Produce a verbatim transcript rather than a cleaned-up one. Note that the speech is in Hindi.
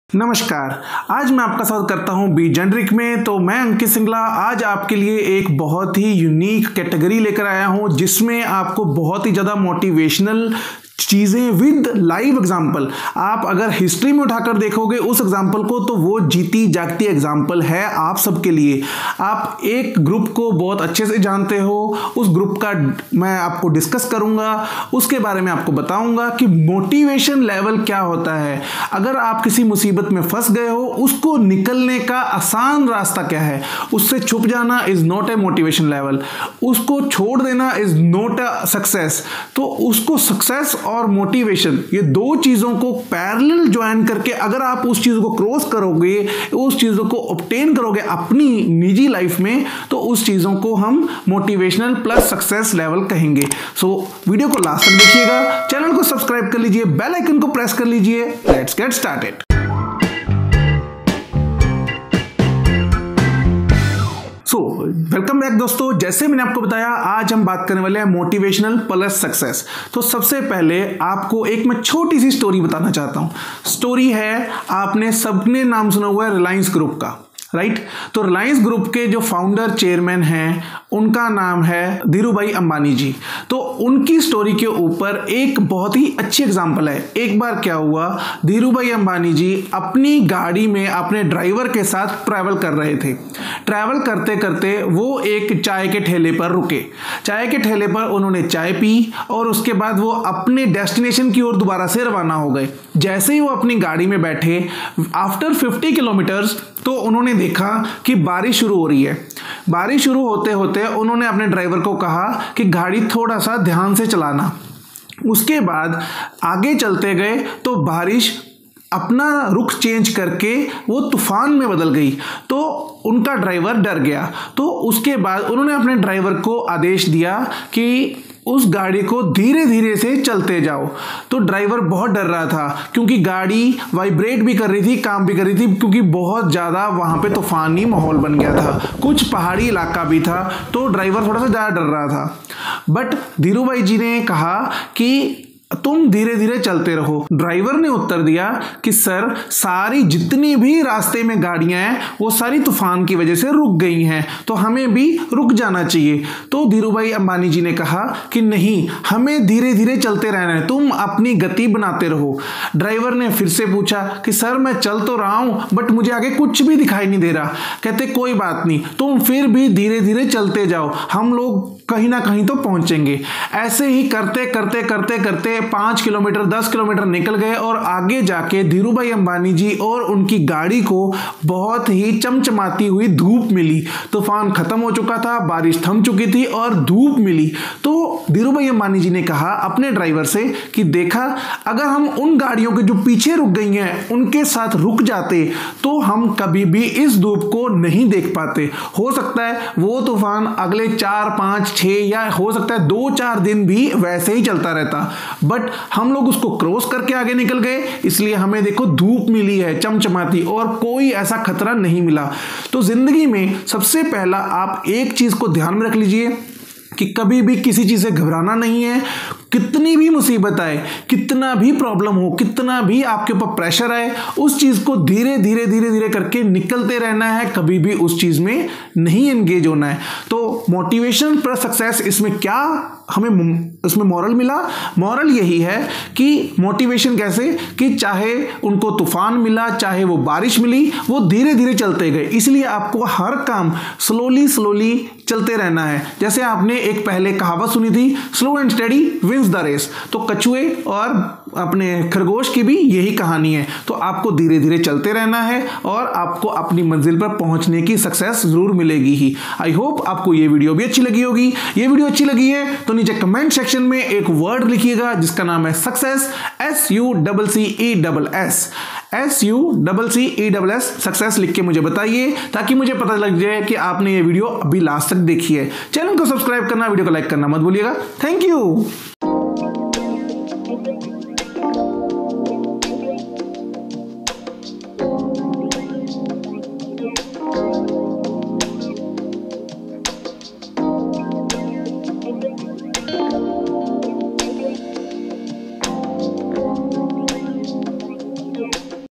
नमस्कार। आज मैं आपका स्वागत करता हूं बी जेनरिक में। तो मैं अंकित सिंगला आज आपके लिए एक बहुत ही यूनिक कैटेगरी लेकर आया हूं जिसमें आपको बहुत ही ज़्यादा मोटिवेशनल चीज़ें विद लाइव एग्जाम्पल, आप अगर हिस्ट्री में उठाकर देखोगे उस एग्जाम्पल को तो वो जीती जागती एग्जाम्पल है आप सबके लिए। आप एक ग्रुप को बहुत अच्छे से जानते हो, उस ग्रुप का मैं आपको डिस्कस करूंगा, उसके बारे में आपको बताऊंगा कि मोटिवेशन लेवल क्या होता है। अगर आप किसी मुसीबत में फंस गए हो, उसको निकलने का आसान रास्ता क्या है। उससे छुप जाना is not a motivation level, उसको छोड़ देना इज नॉट अ सक्सेस। तो उसको सक्सेस और मोटिवेशन, ये दो चीजों को पैरेलल ज्वाइन करके अगर आप उस चीज को क्रॉस करोगे, उस चीजों को ऑब्टेन करोगे अपनी निजी लाइफ में, तो उस चीजों को हम मोटिवेशनल प्लस सक्सेस लेवल कहेंगे। सो वीडियो को लास्ट तक देखिएगा, चैनल को सब्सक्राइब कर लीजिए, बेल आइकन को प्रेस कर लीजिए। Let's get started. So welcome back दोस्तों। जैसे मैंने आपको बताया, आज हम बात करने वाले हैं मोटिवेशनल प्लस सक्सेस। तो सबसे पहले आपको एक मैं छोटी सी स्टोरी बताना चाहता हूं। स्टोरी है, आपने सबने नाम सुना हुआ है रिलायंस ग्रुप का, राइट right? तो रिलायंस ग्रुप के जो फाउंडर चेयरमैन हैं उनका नाम है धीरूभाई अंबानी जी। तो उनकी स्टोरी के ऊपर एक बहुत ही अच्छी एग्जांपल है। एक बार क्या हुआ, धीरूभाई अंबानी जी अपनी गाड़ी में अपने ड्राइवर के साथ ट्रैवल कर रहे थे। ट्रैवल करते करते वो एक चाय के ठेले पर रुके। चाय के ठेले पर उन्होंने चाय पी और उसके बाद वो अपने डेस्टिनेशन की ओर दोबारा से रवाना हो गए। जैसे ही वो अपनी गाड़ी में बैठे, आफ्टर फिफ्टी किलोमीटर्स, तो उन्होंने देखा कि बारिश शुरू हो रही है। बारिश शुरू होते होते उन्होंने अपने ड्राइवर को कहा कि गाड़ी थोड़ा सा ध्यान से चलाना। उसके बाद आगे चलते गए तो बारिश अपना रुख चेंज करके वो तूफान में बदल गई। तो उनका ड्राइवर डर गया। तो उसके बाद उन्होंने अपने ड्राइवर को आदेश दिया कि उस गाड़ी को धीरे धीरे से चलते जाओ। तो ड्राइवर बहुत डर रहा था क्योंकि गाड़ी वाइब्रेट भी कर रही थी, काम भी कर रही थी, क्योंकि बहुत ज़्यादा वहाँ पे तूफानी माहौल बन गया था, कुछ पहाड़ी इलाका भी था। तो ड्राइवर थोड़ा सा ज़्यादा डर रहा था। बट धीरूभाई जी ने कहा कि तुम धीरे धीरे चलते रहो। ड्राइवर ने उत्तर दिया कि सर, सारी जितनी भी रास्ते में गाड़ियां हैं वो सारी तूफान की वजह से रुक गई हैं, तो हमें भी रुक जाना चाहिए। तो धीरूभाई अंबानी जी ने कहा कि नहीं, हमें धीरे धीरे चलते रहना है, तुम अपनी गति बनाते रहो। ड्राइवर ने फिर से पूछा कि सर, मैं चल तो रहा हूं बट मुझे आगे कुछ भी दिखाई नहीं दे रहा। कहते कोई बात नहीं, तुम फिर भी धीरे धीरे चलते जाओ, हम लोग कहीं ना कहीं तो पहुंचेंगे। ऐसे ही करते करते करते करते पांच किलोमीटर दस किलोमीटर निकल गए और आगे जाके धीरूभाई अंबानी जी और उनकी गाड़ी को बहुत ही चमचमाती हुई धूप मिली। तूफान खत्म हो चुका था, बारिश थम चुकी थी और धूप मिली। तो धीरूभाई अंबानी जी ने कहा अपने ड्राइवर से कि देखा, अगर हम उन गाड़ियों के जो पीछे रुक गई हैं उनके साथ रुक जाते तो हम कभी भी इस धूप को नहीं देख पाते। हो सकता है वो तूफान अगले चार पांच छह या हो सकता है दो चार दिन भी वैसे ही चलता रहता, बट हम लोग उसको क्रॉस करके आगे निकल गए, इसलिए हमें देखो धूप मिली है चमचमाती और कोई ऐसा खतरा नहीं मिला। तो जिंदगी में सबसे पहला आप एक चीज को ध्यान में रख लीजिए कि कभी भी किसी चीज से घबराना नहीं है। कितनी भी मुसीबत आए, कितना भी प्रॉब्लम हो, कितना भी आपके ऊपर प्रेशर आए, उस चीज को धीरे धीरे धीरे धीरे करके निकलते रहना है, कभी भी उस चीज में नहीं एंगेज होना है। तो मोटिवेशन प्लस सक्सेस, इसमें क्या हमें उसमें मॉरल मिला? मॉरल यही है कि मोटिवेशन कैसे कि चाहे उनको तूफान मिला, चाहे वो बारिश मिली, वो धीरे धीरे चलते गए। इसलिए आपको हर काम स्लोली स्लोली चलते रहना है। जैसे आपने एक पहले कहावत सुनी थी, slow and steady wins the race. तो कछुए और अपने खरगोश की भी यही कहानी है। तो आपको धीरे धीरे चलते रहना है और आपको अपनी मंजिल पर पहुंचने की सक्सेस जरूर मिलेगी ही। आई होप आपको ये वीडियो भी अच्छी लगी होगी। ये वीडियो अच्छी लगी है तो नीचे कमेंट सेक्शन में एक वर्ड लिखिएगा जिसका नाम है success, S U double C E double S, S U double C E double S, success लिख के मुझे बताइए ताकि मुझे पता लग जाए कि आपने ये वीडियो अभी लास्ट तक देखी है। चैनल को सब्सक्राइब करना, वीडियो को लाइक करना मत भूलिएगा। Thank you.